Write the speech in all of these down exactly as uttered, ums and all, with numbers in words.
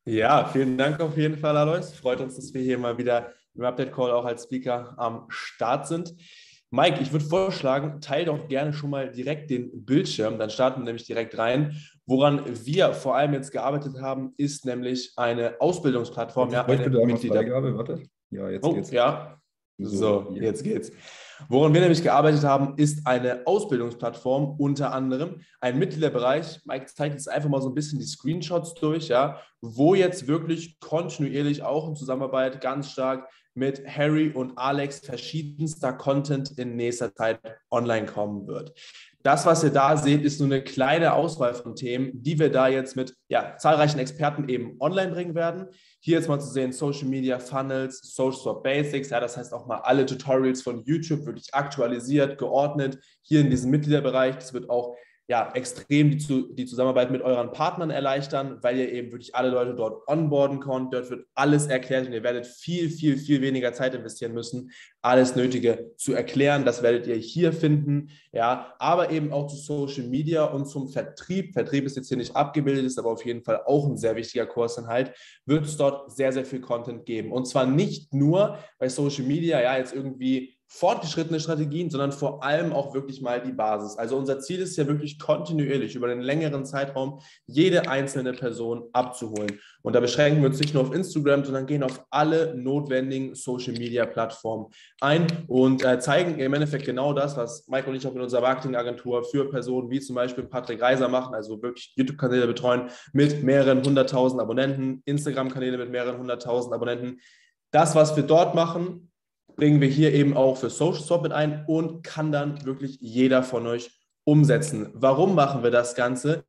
Ja, vielen Dank auf jeden Fall, Alois. Freut uns, dass wir hier mal wieder im Update-Call auch als Speaker am Start sind. Mike, ich würde vorschlagen, teile doch gerne schon mal direkt den Bildschirm, dann starten wir nämlich direkt rein. Woran wir vor allem jetzt gearbeitet haben, ist nämlich eine Ausbildungsplattform, Warte, ich ja, bräuchte eine bitte einmal Mitglieder. Freigabe, warte. Ja, jetzt Oh, geht's. ja. So, So, hier. jetzt geht's. Woran wir nämlich gearbeitet haben, ist eine Ausbildungsplattform, unter anderem ein Mitgliederbereich. Mike zeigt jetzt einfach mal so ein bisschen die Screenshots durch, ja, wo jetzt wirklich kontinuierlich auch in Zusammenarbeit ganz stark mit Harry und Alex verschiedenster Content in nächster Zeit online kommen wird. Das, was ihr da seht, ist nur eine kleine Auswahl von Themen, die wir da jetzt mit ja, zahlreichen Experten eben online bringen werden. Hier jetzt mal zu sehen, Social Media Funnels, Social Swap Basics, ja, das heißt auch mal alle Tutorials von YouTube wirklich aktualisiert, geordnet, hier in diesem Mitgliederbereich. Das wird auch ja, extrem die, die Zusammenarbeit mit euren Partnern erleichtern, weil ihr eben wirklich alle Leute dort onboarden könnt. Dort wird alles erklärt und ihr werdet viel, viel, viel weniger Zeit investieren müssen, alles Nötige zu erklären. Das werdet ihr hier finden, ja, aber eben auch zu Social Media und zum Vertrieb. Vertrieb ist jetzt hier nicht abgebildet, ist aber auf jeden Fall auch ein sehr wichtiger Kursinhalt. Wird es dort sehr, sehr viel Content geben. Und zwar nicht nur bei Social Media, ja, jetzt irgendwie fortgeschrittene Strategien, sondern vor allem auch wirklich mal die Basis. Also unser Ziel ist ja wirklich kontinuierlich über einen längeren Zeitraum jede einzelne Person abzuholen. Und da beschränken wir uns nicht nur auf Instagram, sondern gehen auf alle notwendigen Social-Media-Plattformen ein und äh, zeigen im Endeffekt genau das, was Mike und ich auch mit unserer Marketingagentur für Personen wie zum Beispiel Patrick Reiser machen, also wirklich YouTube-Kanäle betreuen mit mehreren hunderttausend Abonnenten, Instagram-Kanäle mit mehreren hunderttausend Abonnenten. Das, was wir dort machen, bringen wir hier eben auch für Social Swap mit ein und kann dann wirklich jeder von euch umsetzen. Warum machen wir das Ganze?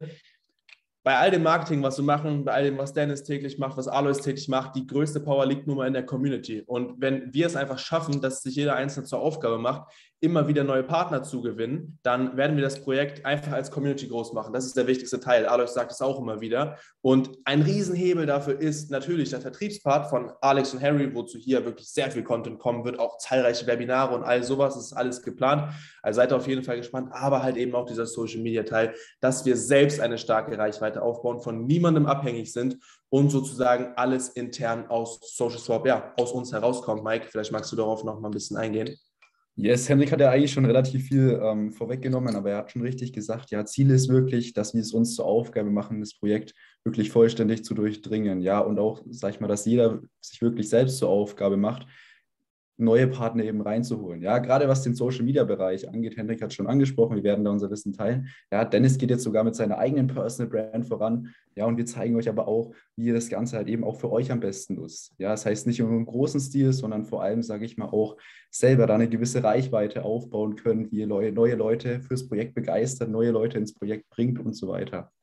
Bei all dem Marketing, was wir machen, bei all dem, was Dennis täglich macht, was Alois täglich macht, die größte Power liegt nun mal in der Community. Und wenn wir es einfach schaffen, dass sich jeder Einzelne zur Aufgabe macht, immer wieder neue Partner zu gewinnen, dann werden wir das Projekt einfach als Community groß machen. Das ist der wichtigste Teil. Alois sagt es auch immer wieder. Und ein Riesenhebel dafür ist natürlich der Vertriebspart von Alex und Harry, wozu hier wirklich sehr viel Content kommen wird, auch zahlreiche Webinare und all sowas, das ist alles geplant. Also seid auf jeden Fall gespannt, aber halt eben auch dieser Social-Media-Teil, dass wir selbst eine starke Reichweite aufbauen, von niemandem abhängig sind und sozusagen alles intern aus Social Swap, ja, aus uns herauskommt. Mike, vielleicht magst du darauf noch mal ein bisschen eingehen. Yes, Henrik hat ja eigentlich schon relativ viel ähm, vorweggenommen, aber er hat schon richtig gesagt, ja, Ziel ist wirklich, dass wir es uns zur Aufgabe machen, das Projekt wirklich vollständig zu durchdringen. Ja, und auch, sag ich mal, dass jeder sich wirklich selbst zur Aufgabe macht, neue Partner eben reinzuholen. Ja, gerade was den Social-Media-Bereich angeht, Henrik hat es schon angesprochen, wir werden da unser Wissen teilen. Ja, Dennis geht jetzt sogar mit seiner eigenen Personal Brand voran. Ja, und wir zeigen euch aber auch, wie ihr das Ganze halt eben auch für euch am besten nutzt. Ja, das heißt nicht nur im großen Stil, sondern vor allem, sage ich mal, auch selber da eine gewisse Reichweite aufbauen könnt, wie ihr neue Leute fürs Projekt begeistert, neue Leute ins Projekt bringt und so weiter.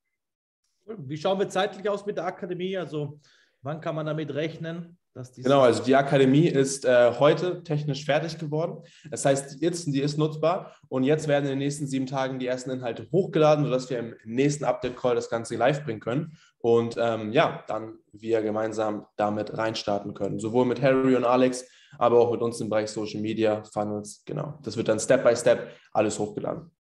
Wie schauen wir zeitlich aus mit der Akademie? Also wann kann man damit rechnen, dass Genau, dieses... also die Akademie ist äh, heute technisch fertig geworden. Das heißt, jetzt, die ist nutzbar und jetzt werden in den nächsten sieben Tagen die ersten Inhalte hochgeladen, sodass wir im nächsten Update-Call das Ganze live bringen können und ähm, ja, dann wir gemeinsam damit reinstarten können. Sowohl mit Harry und Alex, aber auch mit uns im Bereich Social Media, Funnels, genau. Das wird dann Step by Step alles hochgeladen.